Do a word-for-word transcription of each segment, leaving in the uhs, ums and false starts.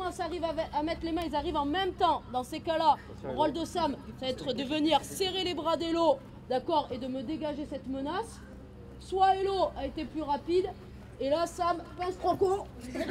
commencent à, arriver à mettre les mains, ils arrivent en même temps. Dans ces cas-là, le rôle de Sam, ça va être de venir serrer les bras d'Elo, d'accord, et de me dégager cette menace. Soit Elo a été plus rapide, et là Sam pince Franco.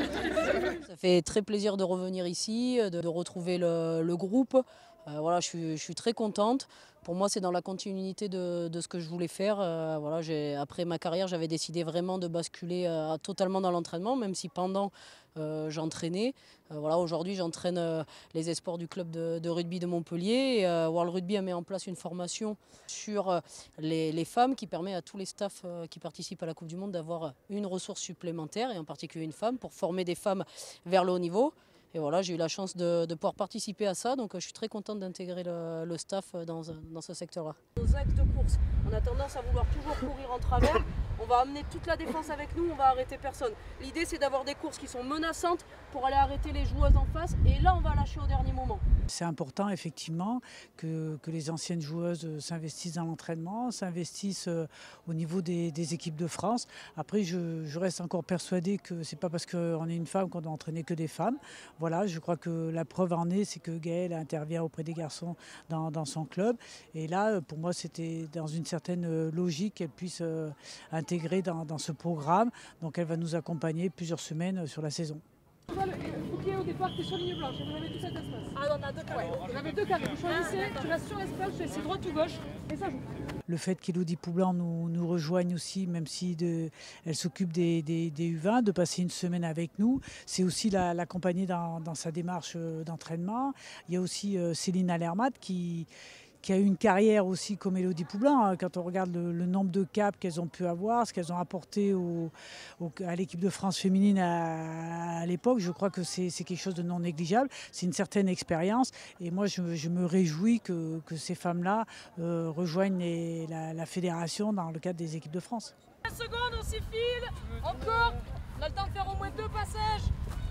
Ça fait très plaisir de revenir ici, de, de retrouver le, le groupe. Euh, voilà, je suis, je suis très contente. Pour moi, c'est dans la continuité de, de ce que je voulais faire. Euh, voilà, après ma carrière, j'avais décidé vraiment de basculer euh, totalement dans l'entraînement, même si pendant euh, j'entraînais. Euh, voilà, aujourd'hui, j'entraîne euh, les espoirs du club de, de rugby de Montpellier. Et, euh, World Rugby a mis en place une formation sur euh, les, les femmes qui permet à tous les staffs euh, qui participent à la Coupe du Monde d'avoir une ressource supplémentaire, et en particulier une femme, pour former des femmes vers le haut niveau. Et voilà, j'ai eu la chance de, de pouvoir participer à ça, donc je suis très contente d'intégrer le, le staff dans, dans ce secteur-là. Nos actes de course, on a tendance à vouloir toujours courir en travers. On va amener toute la défense avec nous, on va arrêter personne. L'idée, c'est d'avoir des courses qui sont menaçantes pour aller arrêter les joueuses en face, et là, on va lâcher au dernier moment. C'est important, effectivement, que, que les anciennes joueuses s'investissent dans l'entraînement, s'investissent au niveau des, des équipes de France. Après, je, je reste encore persuadée que c'est pas parce qu'on est une femme qu'on doit entraîner que des femmes. Voilà, je crois que la preuve en est, c'est que Gaëlle intervient auprès des garçons dans, dans son club. Et là, pour moi, c'était dans une certaine logique qu'elle puisse euh, intégrer dans, dans ce programme. Donc elle va nous accompagner plusieurs semaines sur la saison. Le bouclier au départ, tu es sur ligne blanche, vous avez tout cet espace. Ah, on a deux carrés. Ouais, vous avez deux carrés. Vous choisissez, tu restes sur l'espace, tu essaies droite ou gauche, et ça joue. Le fait qu'Élodie Poublan nous, nous rejoigne aussi, même si de, elle s'occupe des, des, des U vingt, de passer une semaine avec nous, c'est aussi l'accompagner dans, dans sa démarche d'entraînement. Il y a aussi euh, Céline Alermat qui, qui a eu une carrière aussi comme Élodie Poublan. Quand on regarde le, le nombre de caps qu'elles ont pu avoir, ce qu'elles ont apporté au, au, à l'équipe de France féminine à, à l'époque, je crois que c'est quelque chose de non négligeable. C'est une certaine expérience, et moi je, je me réjouis que, que ces femmes-là euh, rejoignent les, la, la fédération dans le cadre des équipes de France. vingt secondes, on s'y file, encore, on a le temps de faire au moins deux passages.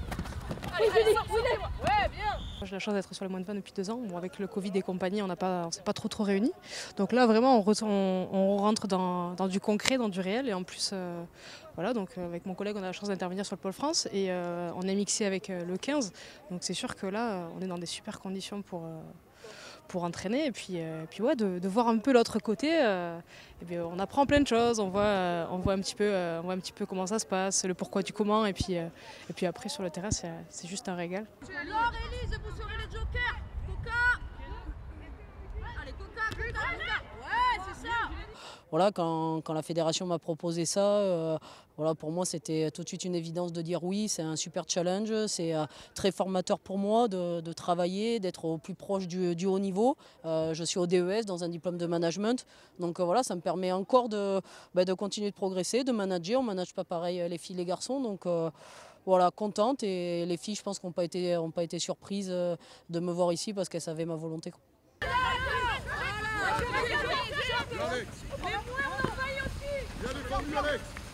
Allez, allez, sortez, ouais, bien. J'ai la chance d'être sur les moins de vingt depuis deux ans. Bon, avec le Covid et compagnie, on ne s'est pas trop trop réunis. Donc là, vraiment, on, on, on rentre dans, dans du concret, dans du réel. Et en plus, euh, voilà, donc avec mon collègue, on a la chance d'intervenir sur le Pôle France. Et euh, on est mixé avec euh, le quinze. Donc c'est sûr que là, on est dans des super conditions pour... Euh, pour entraîner, et puis, euh, puis ouais, de, de voir un peu l'autre côté. Euh, et bien, on apprend plein de choses, on voit, euh, on, voit un petit peu, euh, on voit un petit peu comment ça se passe, le pourquoi du comment, et puis, euh, et puis après sur le terrain c'est juste un régal. Laure, Élise, vous serez les jokers. Coca. Allez, Coca, Coca, Coca. Ouais, c'est ça. Voilà, quand, quand la fédération m'a proposé ça, euh, voilà, pour moi c'était tout de suite une évidence de dire oui, c'est un super challenge, c'est euh, très formateur pour moi de, de travailler, d'être au plus proche du, du haut niveau. Euh, je suis au D E S dans un diplôme de management, donc euh, voilà, ça me permet encore de, bah, de continuer de progresser, de manager. On ne manage pas pareil les filles et les garçons, donc euh, voilà, contente, et les filles je pense qu'ont pas été, ont pas été surprises euh, de me voir ici parce qu'elles savaient ma volonté. Alex. Mais moi on envahit aussi. Viens défendre Alex.